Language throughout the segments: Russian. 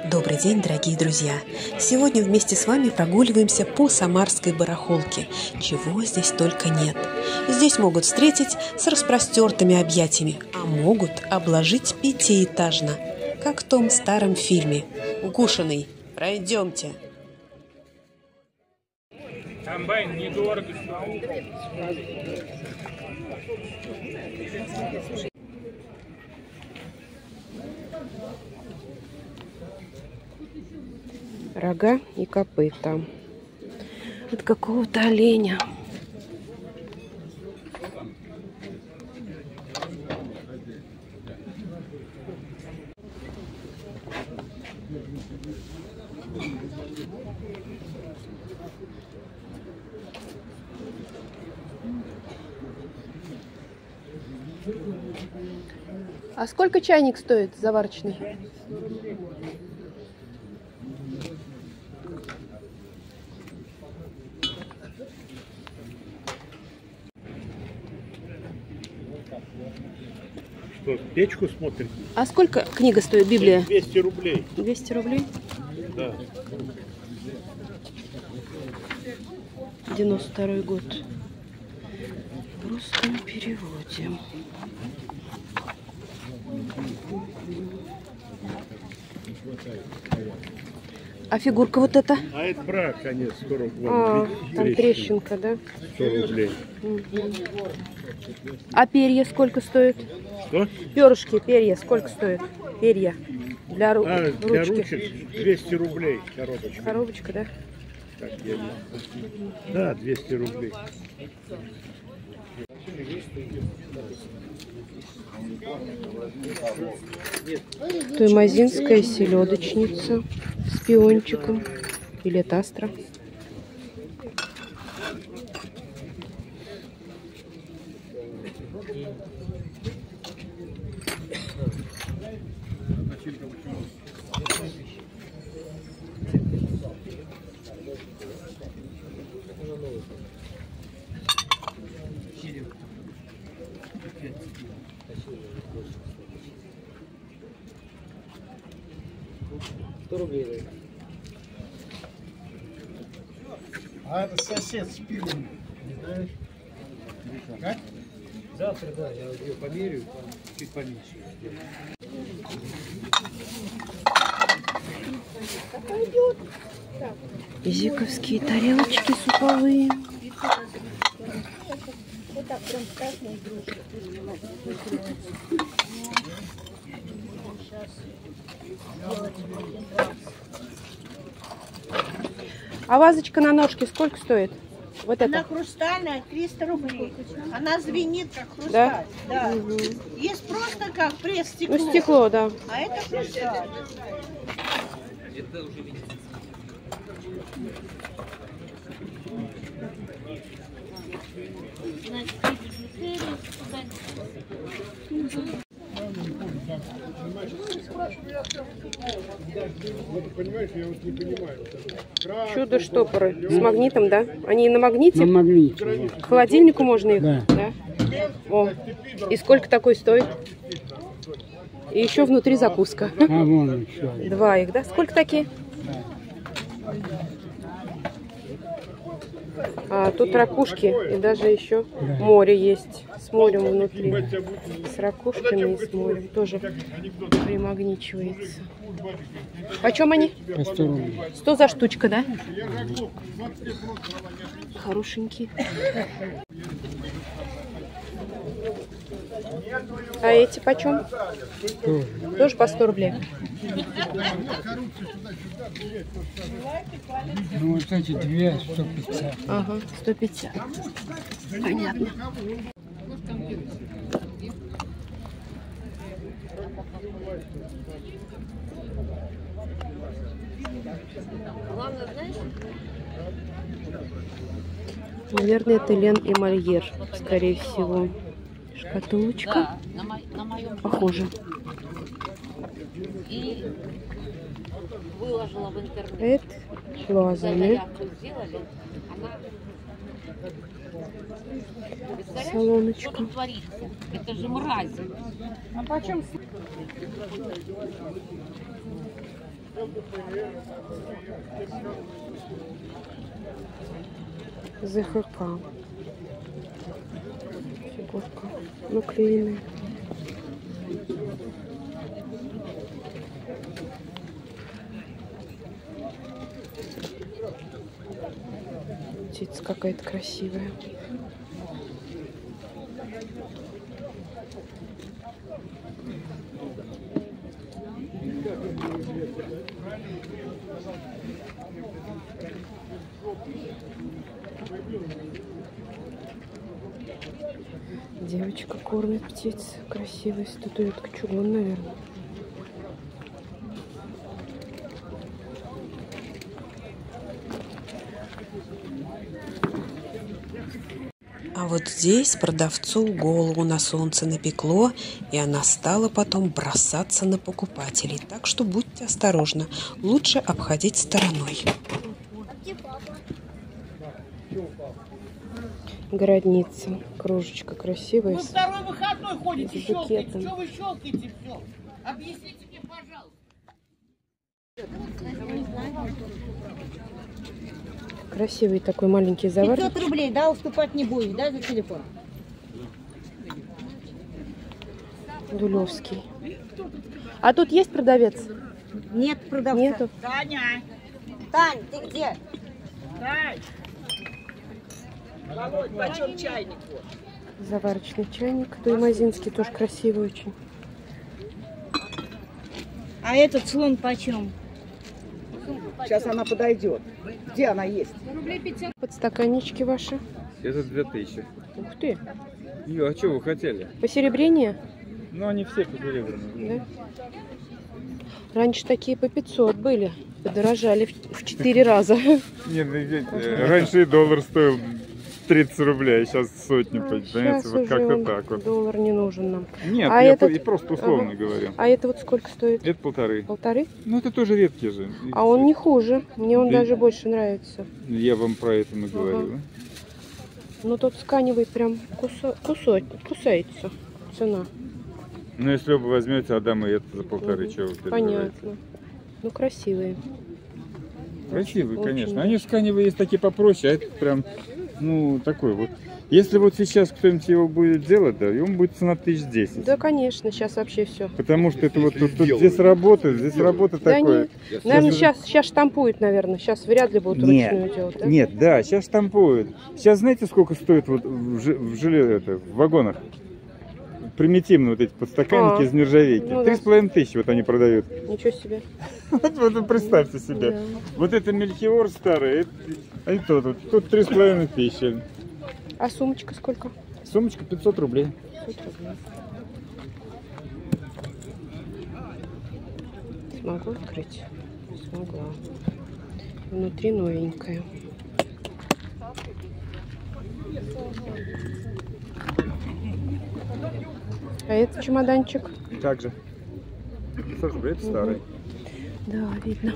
Добрый день, дорогие друзья! Сегодня вместе с вами прогуливаемся по Самарской барахолке. Чего здесь только нет. Здесь могут встретить с распростертыми объятиями, а могут обложить пятиэтажно, как в том старом фильме «Укушенный». Пройдемте. Комбайн недорого. Рога и копыта от какого-то оленя. А сколько чайник стоит заварочный? Что, печку смотрите? А сколько книга стоит, Библия? 200 рублей. 200 рублей? Да. 92-й год. В русском переводе. А фигурка вот эта? А это брак, конец, 40 А, там трещинка, да? 100 рублей. А перья сколько стоит? Что? Перышки, перья сколько стоит? Перья для Для ручки. ручек 200 рублей коробочка. Коробочка, да? Так, да, 200 рублей. Туймазинская селедочница с пиончиком. Билет Астра. А это сосед с пивом, не знаешь? Как? Завтра, да, я ее померяю, чуть поменьше. Зиковские тарелочки суповые. А вазочка на ножке сколько стоит? Вот Она это? хрустальная, 300 рублей. Она звенит, как хрусталь. Да? Да. Угу. Есть просто как пресс-стекло. Ну, стекло, да. А это хрусталь. Понимаешь, я вот не понимаю. Чудо-штопоры с магнитом, да? Они на магните? На магните. К холодильнику можно их? Да. О, и сколько такой стоит? И еще внутри закуска. А вон еще. Два их, да? Сколько такие? А тут ракушки и даже еще море есть. С морем внутри. С ракушками и с морем. Тоже примагничивается. Почем они? По 100 рублей. 100 за штучка, да? Хорошенькие. А эти почем? Тоже по 100 рублей. Ну вот эти две 150. Ага, 150. Понятно. Наверное, это Лен и Мольер, скорее всего. Шкатулочка. Похоже. И выложила в интернет. Это вазами. Салоночка. Что тут творится? Это же мразь. А почем? ЗХК. Фигурка наклеенная. Птица какая-то красивая. Девочка кормит птиц. Красивая статуэтка. Чугун, наверное. А вот здесь продавцу голову на солнце напекло, и она стала потом бросаться на покупателей. Так что будьте осторожны. Лучше обходить стороной. Городница. Кружечка красивая. Ну, второй выходной ходите, с щелкаете. букетом. Что вы щелкаете все? Объясните мне, пожалуйста. Красивый такой маленький завар. 500 рублей, да, уступать не будешь, да, за телефон? Дулевский. А тут есть продавец? Нет продавца. Нету. Таня! Тань, ты где? Тань! Володь, почем чайник? Заварочный чайник. Туймазинский тоже красивый очень. А этот слон почем? Сейчас она подойдет. Где она есть? Подстаканнички ваши. Это 2000. Ух ты. А что вы хотели? Посеребрение? Ну, они все посеребряные. Да. Раньше такие по 500 были. Подорожали в 4 раза. Нет, раньше и доллар стоил 30 рублей, а сейчас сотни, понимаете? Сейчас Вот уже как-то он, так вот. доллар не нужен нам. Нет, А я этот- и просто условно Ага. говорю. А это вот сколько стоит? Это 1,5. 1,5? Ну, это тоже редкий же. А он не хуже. Мне он Да. даже больше нравится. Я вам про это и говорю. Но тот тканевый прям кусается. Цена. Ну, если вы возьмете, отдам и это за 1,5, Мгм. чего вы переживаете? Понятно. Ну, красивые. Красивые, Очень, конечно. очень. Они тканевые есть такие попроще, а это прям, ну, такой вот. Если вот сейчас кто-нибудь его будет делать, да, и он будет цена 1010. Да, конечно, сейчас вообще все. Потому что это вот тут здесь работа Да такое. нет. Наверное, сейчас штампуют, наверное. Сейчас вряд ли будут ручную делать, да? Нет, да, сейчас штампуют. Сейчас знаете, сколько стоит вот в вагонах? Примитивно вот эти подстаканники из нержавейки. Ну да. 3500 вот они продают. Ничего себе. Вот представьте себе. Да. Вот это Мельхиор старый, а и тот вот. Тут 3500. А сумочка сколько? Сумочка 500 рублей. 500 рублей. Смогу открыть? Смогла. Внутри новенькая. А это чемоданчик? Также. 500 рублей, это старый. Да, видно.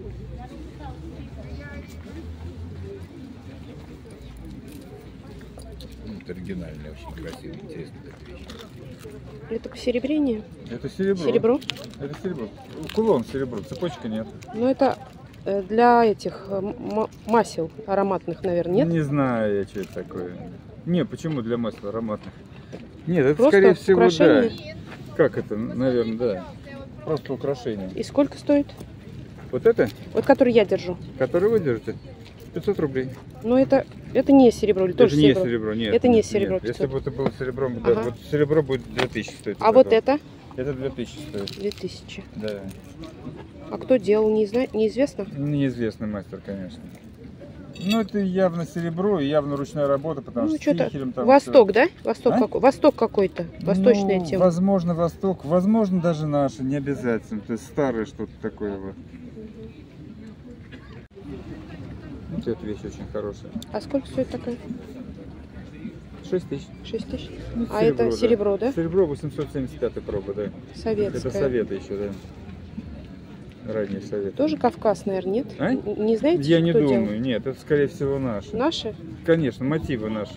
Это оригинальная, очень красивая, интересная такая вещь. Это посеребрение? Это серебро. Серебро? Это серебро. Кулон серебро, цепочка нет. Ну, это для этих масел ароматных, наверное, нет? Не знаю я, что это такое. Не, почему для масел ароматных? Нет, это Просто скорее всего, украшение? да. Как это, наверное, да. Просто украшение. И сколько стоит? Вот это, Вот который я держу. который вы держите, 500 рублей. Но это не серебро, или тоже это не серебро? серебро, нет. Это не нет, серебро, нет. 500. Если бы это было серебром, Ага. да, вот серебро будет 2000 стоить. А вот это? Это 2000 стоит. 2000. Да. А кто делал, неизвестно? Неизвестный мастер, конечно. Ну, это явно серебро и явно ручная работа, потому Ну, что что-то стихелем там Восток, да? Восток, А? Восток какой-то. Восточная ну, тема. Возможно, Восток, возможно, даже наши, не обязательно. То есть старое что-то такое вот. Вот эта вещь очень хорошая. А сколько стоит такая? 6000. 6000? Ну, А это серебро, да? Серебро 875 проба, да. Советская. Это советы еще, да. Ранние советы. Тоже Кавказ, наверное, нет? А? Не знаете, Я не кто думаю, делал? нет, это скорее всего наши. Наши? Конечно, мотивы наши.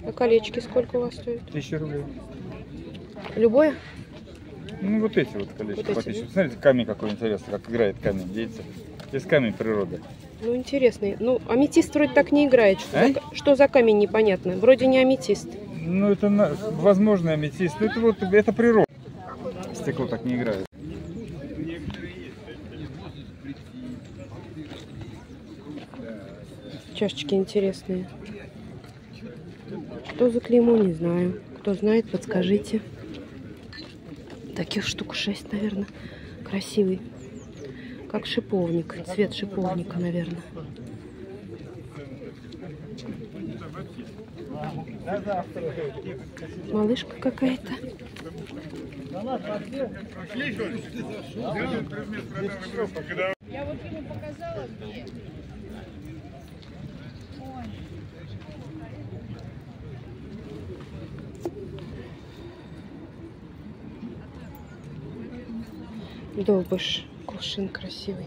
А колечки сколько у вас стоят? 1000 рублей. Любое? Ну, вот эти вот колечки. Вот по эти, 1000. Смотрите, камень какой интересный, как играет камень, видите? Здесь камень природы. Ну, интересный. Ну, аметист вроде так не играет. Что за камень, непонятно. Вроде не аметист. Ну, это, возможно, аметист. Но это вот, это природа. Стекло так не играет. Чашечки интересные. Что за клеймо, не знаю. Кто знает, подскажите. Таких штук 6, наверное. Красивый. Как шиповник. Цвет шиповника, наверное. Малышка какая-то. Я вот ему показала, где. Довбыш. Кувшин красивый.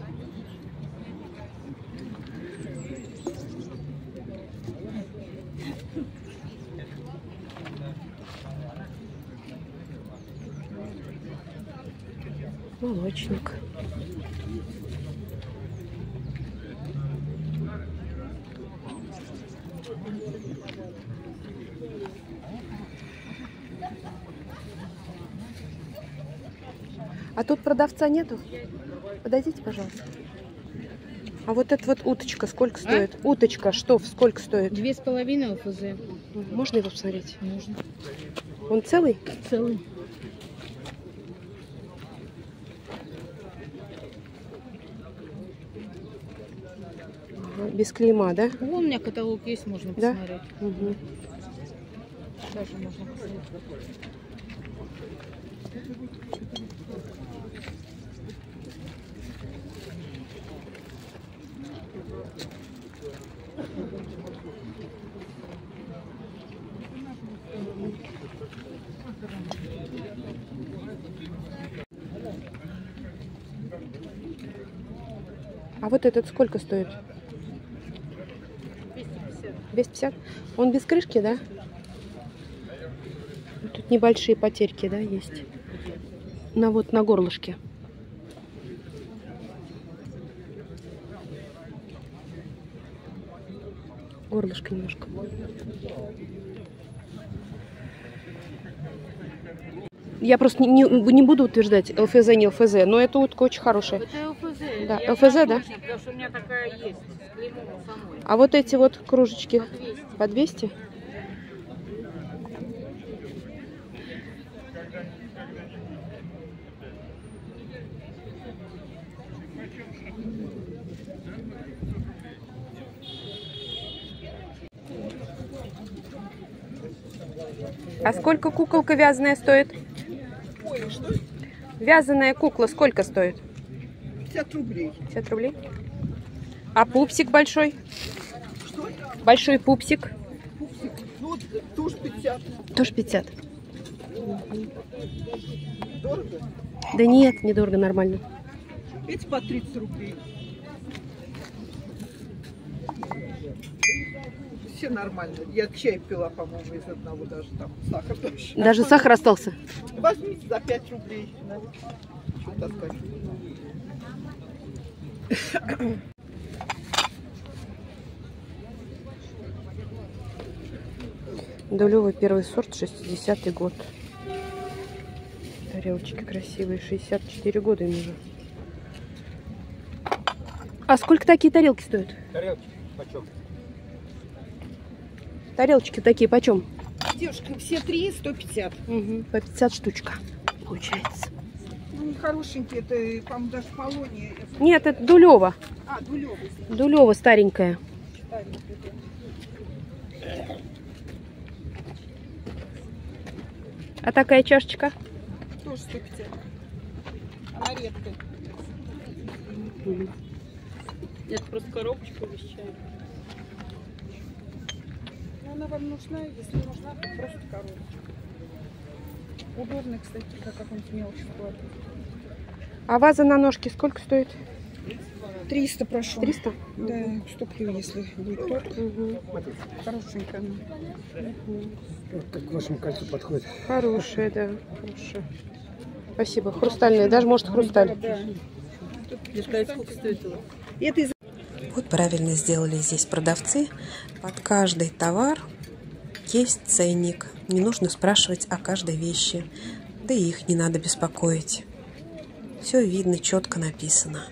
Молочник. А тут продавца нету? Подойдите, пожалуйста. А вот эта вот уточка сколько стоит? Уточка, что, сколько стоит? 2,5 ЛФЗ. Можно его посмотреть? Можно. Он целый? Целый. Ага, без клейма, да? Вон у меня каталог есть, можно Да? посмотреть. Угу. Даже можно посмотреть. А вот этот сколько стоит? 250. 250? Он без крышки, да? Тут небольшие потерьки, да, есть? Вот на горлышке. Горлышко немножко. Я просто не буду утверждать, ЛФЗ, не ЛФЗ, но эта утка очень хорошая. Это ЛФЗ. Да, Я ЛФЗ, знаю да? точно, потому что у меня такая есть. С клеймом самой. А вот эти вот кружечки По 200. по 200? А сколько куколка вязаная стоит? Ой, что? Вязаная кукла сколько стоит? 50 рублей. 50 рублей. А пупсик большой? Что? Большой пупсик? Пупсик. Ну, вот тоже 50. Тоже 50. Дорого? Да нет, недорого, нормально. Эти по 30 рублей. Все нормально. Я чай пила, по-моему, из одного даже там. Сахар тоже. Даже сахар остался. Возьмите за 5 рублей. Что таскать? Дулевый первый сорт, 60-й год. Тарелочки красивые, 64 года им уже. А сколько такие тарелки стоят? Тарелки почем? Тарелочки такие почем? Девушка, все 3 150. Угу, по 50 штучка получается. Ну, не хорошенькие, это, по-моему, даже полония. Нет, это Дулева. А, дулевый. Дулева старенькая. А такая чашечка? Тоже 150. Она редкая. Это просто коробочка без чая. Ну, она вам нужна, если нужна, то просто коробочка. Удобно, кстати, как какую-нибудь мелочь складывать. А ваза на ножке сколько стоит? 300 прошу. 300? Да, уступлю, если будет тот. Хорошенькая. Как к вашему кольцу подходит. Хорошая, да. Хорошая. Спасибо. Хрустальная. Даже может хрусталь. Вот правильно сделали здесь продавцы. Под каждый товар есть ценник. Не нужно спрашивать о каждой вещи. Да и их не надо беспокоить. Все видно, четко написано.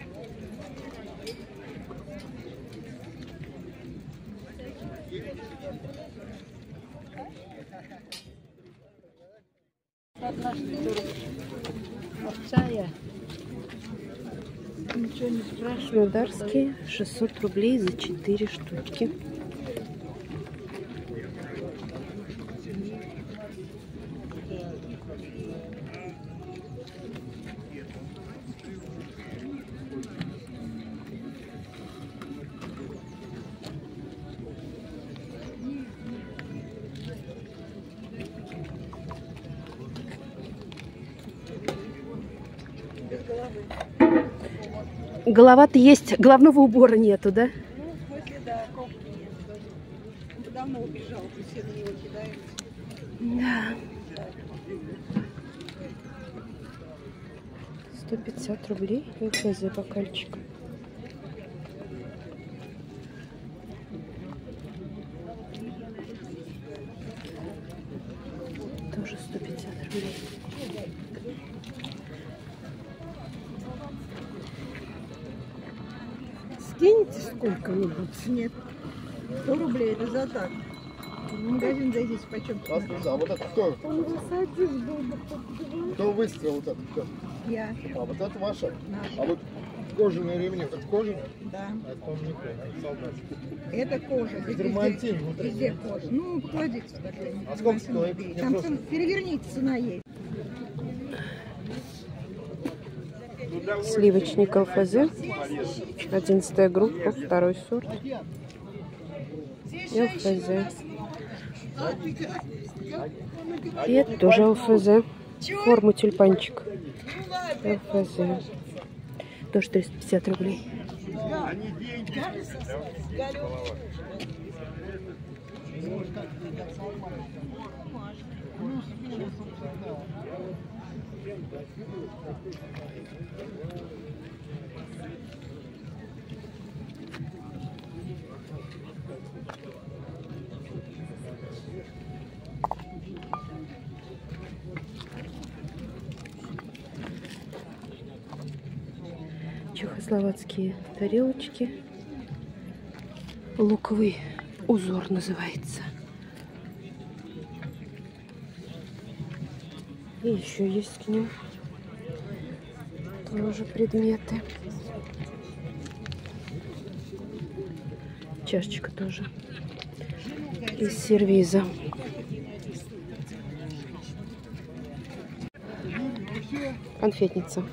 Ничего не спрашиваю. Краснодарские 600 рублей за 4 штучки. Голова-то есть, головного убора нету, да? Ну, в смысле, да, нет. Давно убежал, все на него кидают. Да. 150 рублей ЛФЗ бокальчик. Тоже 150 рублей. Скинете сколько-нибудь? Нет. 100 рублей, это за так. В магазин зайдите, почем? А вот это кто? Кто выстрел вот это? Кто? Я. А вот это ваша? Наша. А вот кожаные ремни, это кожаные? Да. Это он не понял, это солдатский. Это кожа. Здесь Дермантин внутри. везде кожа. Ну, кладите сюда. А сколько стоит? Там переверните, цена есть. Сливочник ЛФЗ. 11 группа, 2 сорт. ЛФЗ. И это тоже ЛФЗ. Форма тюльпанчик. ЛФЗ. Тоже 350 рублей. Чехословацкие тарелочки. Луковый узор называется. И еще есть к ним тоже предметы. Чашечка тоже из сервиза. Конфетница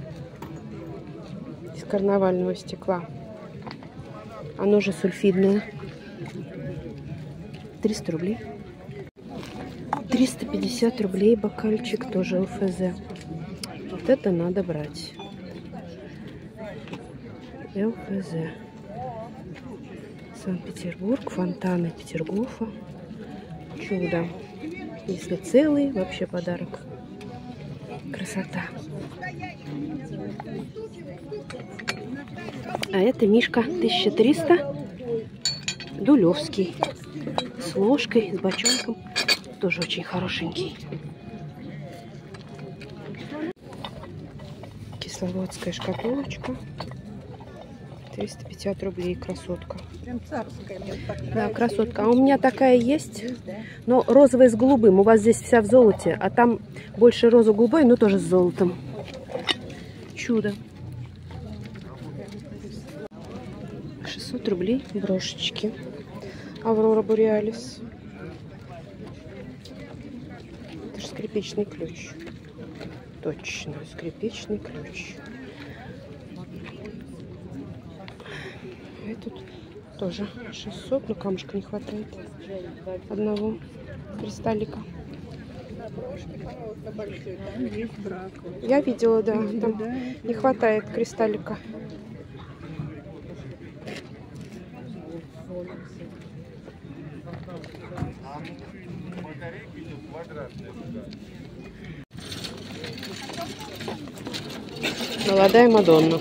из карнавального стекла. Оно же сульфидное. 300 рублей. 350 рублей бокальчик, тоже ЛФЗ. Вот это надо брать. ЛФЗ. Санкт-Петербург, фонтаны Петергофа. Чудо. Если целый, вообще подарок. Красота. А это мишка 1300. Дулевский. С ложкой, с бочонком. Тоже очень хорошенький. Кисловодская шкатулочка. 350 рублей. Красотка. Прям царская. Да, красотка. А у меня такая есть, но розовая с голубым. У вас здесь вся в золоте, а там больше розово-голубой, но тоже с золотом. Чудо. 600 рублей брошечки. Аврора Бореалис. Это же скрипичный ключ. Точно, скрипичный ключ. И тут тоже 600, но камушка не хватает. Одного кристаллика. Я видела, да, там не хватает кристаллика. Молодая Мадонна.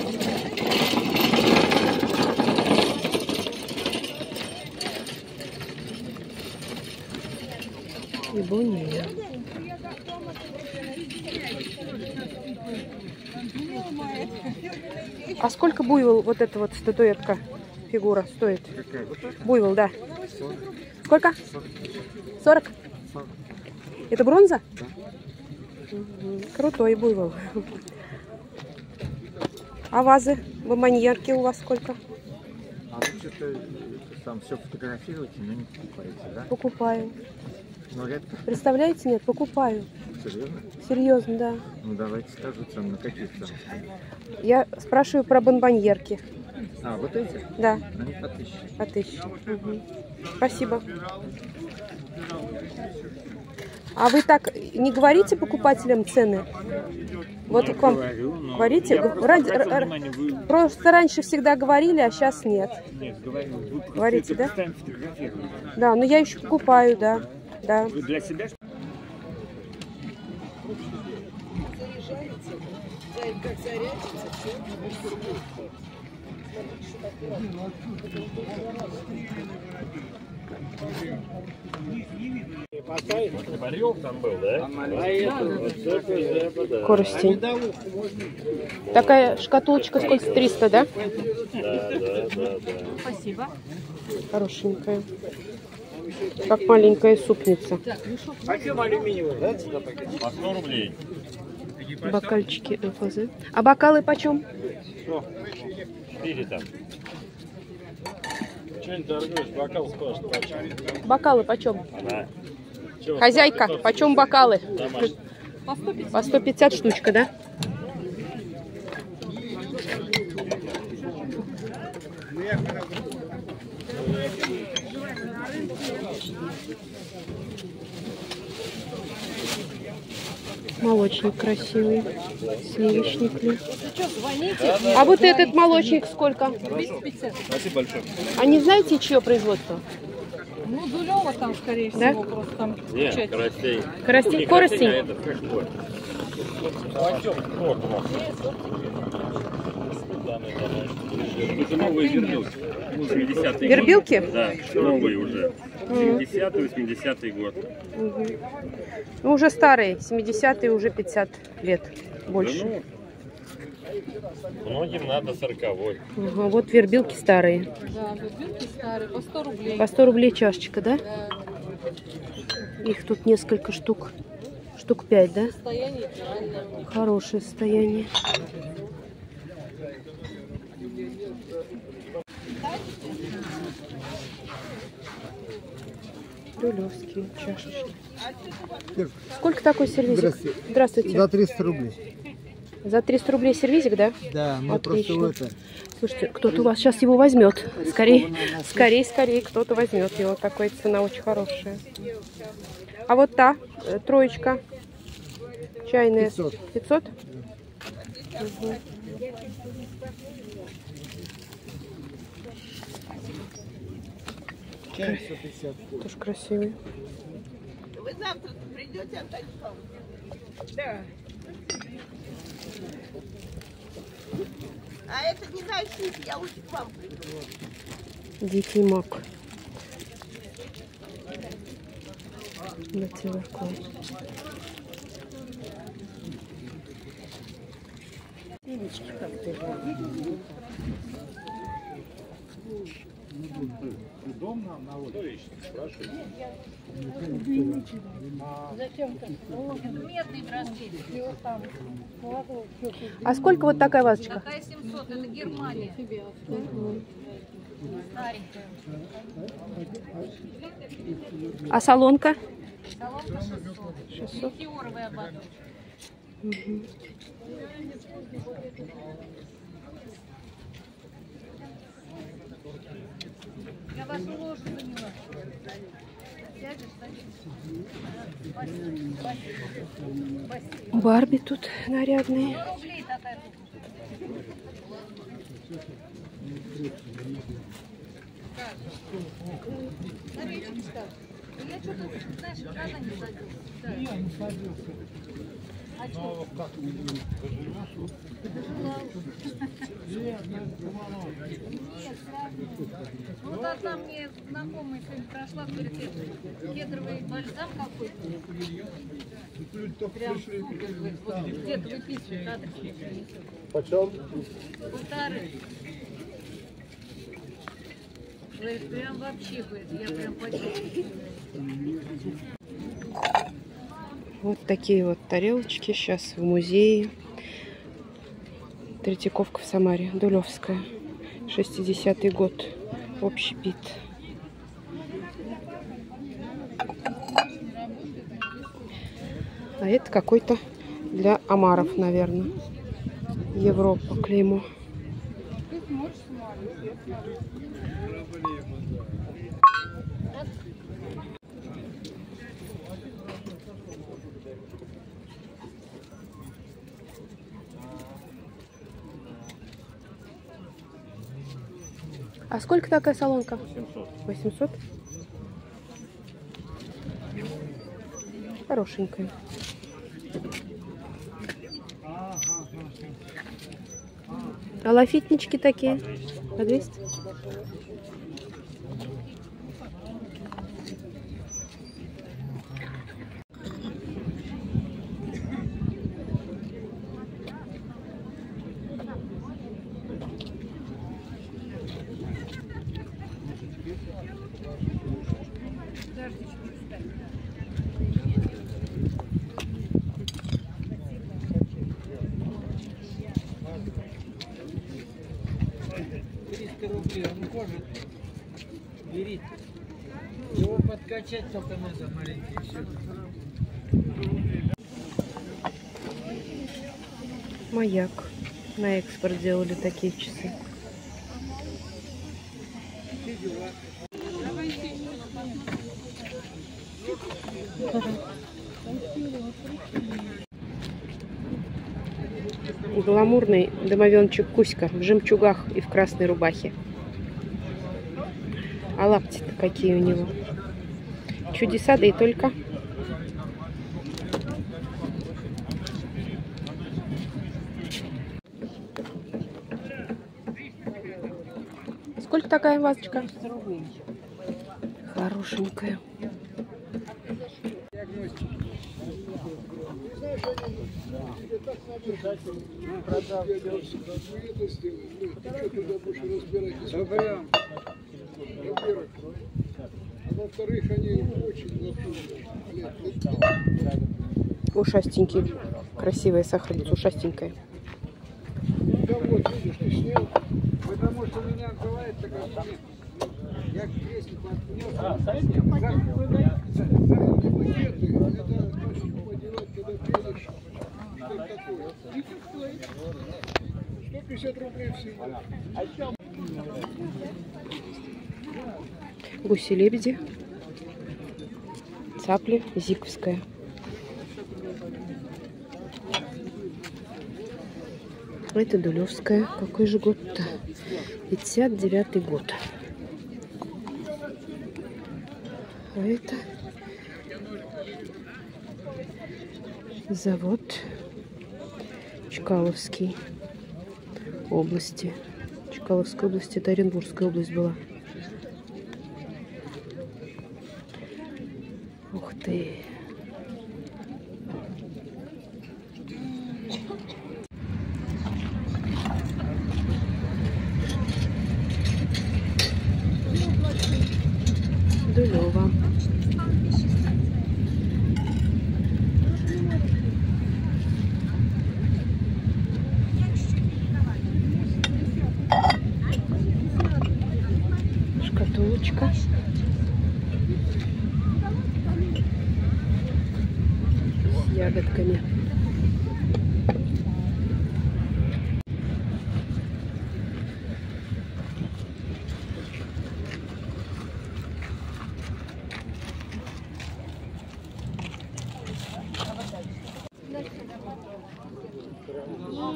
И Бония. А сколько буйвол вот эта вот статуэтка, фигура стоит? Буйвол, да. Сколько? 40? Это бронза? Да. Крутой буйвол. А вазы, бомбоньерки у вас сколько? А вы что-то там все фотографируете, но не покупаете, да? Покупаю. Ну, редко. Представляете, нет, покупаю. Серьезно? Серьезно, да. Ну, давайте скажу цену, на какие цены. Я спрашиваю про бомбоньерки. А, вот эти? Да. Они по 1000. По 1000. Угу. Спасибо. А вы так не говорите покупателям цены? Вот к вам говорите? Просто раньше всегда говорили, а сейчас нет. Нет, говорю. Говорите, да? Да, но я еще покупаю, да. Да. Для себя? Коростень. Такая шкатулочка сколько? 300, да? Да. Спасибо. Хорошенькая. Как маленькая супница. По 100 рублей. Бокальчики ЛФЗ. А бокалы почем? Бери там. Что не торгуешь? Бокал спрашивает, почем? Бокалы почем? Да. Хозяйка, почем бокалы? Домашний. По 150 штучка, да? Молочник красивый, сливочник ли. А вот этот молочник сколько? 250. Спасибо большое. А не знаете, чье производство? Ну, Дулева там, скорее Да? всего, просто там. Нет, Коростень. Коростень? Коростень? А это какой? Это новые вербилки. 70-е Вербилки? годы. Да, новые уже. 70-80-й год. Угу. Ну, уже старые, 70-е, уже 50 лет, больше. Ну, многим надо 40-й. Ага, вот вербилки старые. Да, вербилки старые, по 100 рублей. По 100 рублей чашечка, да? Да. Их тут несколько штук. Штук 5, да? Состояние идеальное. Хорошее состояние. Рулевские чашечки. Сколько такой сервизик? Здравствуйте. Здравствуйте. За 300 рублей. За 300 рублей сервизик, да? Да, мы Отлично. просто это... Слушайте, кто-то у вас сейчас его возьмет. Скорее, кто-то возьмет его. Такая цена очень хорошая. А вот та троечка чайная. 500. 500? Угу. Чай 150. Тоже красивый. Вы завтра придете отдать вам? Да. А это не носить, я лучше к вам приду. Дикий мак. На телерку. Удобно на улице? Спрашиваю. А сколько вот такая вазочка? Такая 700, это Германия. Старенькая. А солонка? Соломка 600. Метеоровая вода. Угу. Я вашу ложу заняла. Сядешь, Спасибо. Барби тут нарядные. 100 рублей такая. Я что-то, знаешь, никогда не садился. Да. Я не садился. А что? Как ты доживешь? Ну, да, там мне знакомая сегодня прошла, говорит, кедровый бальзам какой-то. Прям где-то выписывают адрес. Почем? 1,5. Говорит, прям вообще, говорит, я прям почти. Вот такие вот тарелочки сейчас в музее. Третьяковка в Самаре, Дулевская. 60-й год. Общепит. А это какой-то для омаров, наверное. Европа, клеймо. А сколько такая солонка? 800. 800? Хорошенькая. А лафитнички такие? По 200? Рублей, он может. Берите. Его подкачать только надо маленький, все. Маяк. На экспорт делали такие часы. Гламурный домовенчик Кузька в жемчугах и в красной рубахе. А лапти-то какие у него. Чудеса, да и только. Сколько такая вазочка? Хорошенькая. Во-вторых, они очень Ушастенький. Красивая сахарница, ушастенькая. да вот, видишь, ты снял. Потому что меня бывает такая момент. Я крестик отнес. Задние пакеты, это значит подевать, когда пелишь. Что такое? И как стоит? 150 рублей всего. Гуси-лебеди. Цапли. Зиковская. Это Дулевская. Какой же год-то? 59-й год. А это завод Чкаловский области. Чкаловской области, это Оренбургская область была. Ух ты! Дулева. Шкатулочка. С ягодками.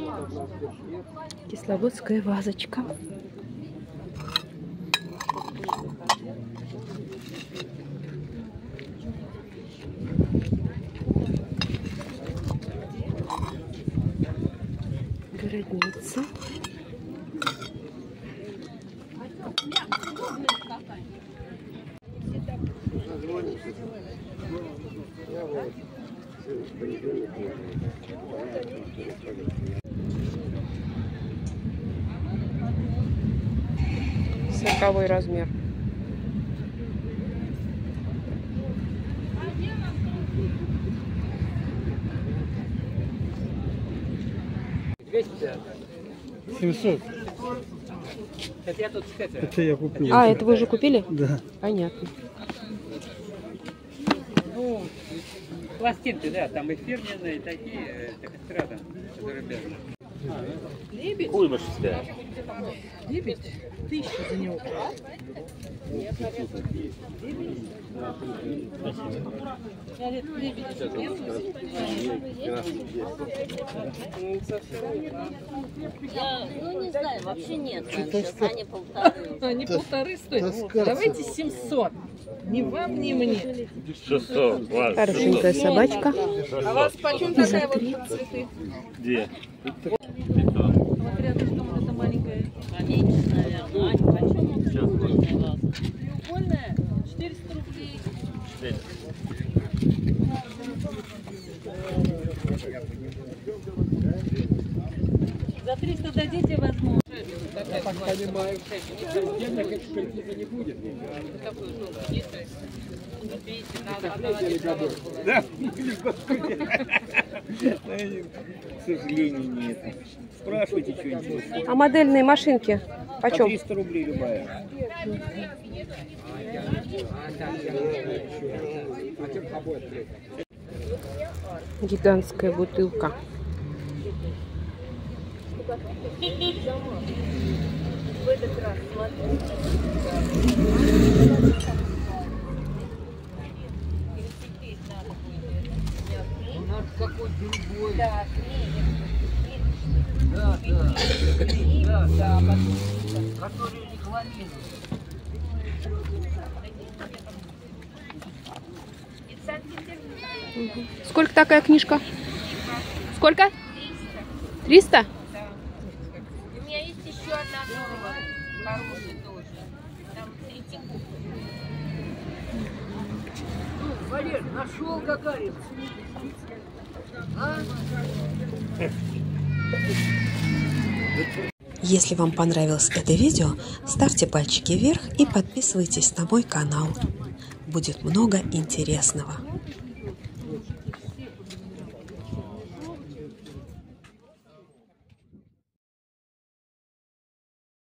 Кисловодская вазочка. Городница. Сороковой размер. Это я тут Это я купил. А, это вы уже купили? Да. Понятно. Ну, пластинки, да, там и фирменные, и такие, так и страда, зарубежные. Лебедь? Куйбышевская. Лебедь? 1000 за него. Ну, не знаю, вообще нет. Сейчас они полторы. Они полторы стоят. Давайте 700. Ни вам, ни мне. 600. Ладно, Хорошенькая 600. собачка. А у вас почем такая вот цветы? Где? Вот рядом, что вот эта маленькая. Поменьше, наверное. Ань, почем треугольная ваза? Треугольная? 400 рублей. За 300 дадите, возьму. Я так понимаю, денег этих не будет. Какой желтый? Есть? Видите, надо. Да? К сожалению, нет. Спрашивайте что-нибудь. А модельные машинки почем? 300 рублей любая. Гигантская бутылка. В этот раз смотрю. Какой другой. Да, Да, да, да, да, который рекламирует. Сколько такая книжка? Сколько? 300? У меня есть еще одна новая, хорошая тоже. Там Третьяков. Валер, нашел Гагарин. А? Если вам понравилось это видео, ставьте пальчики вверх и подписывайтесь на мой канал. Будет много интересного.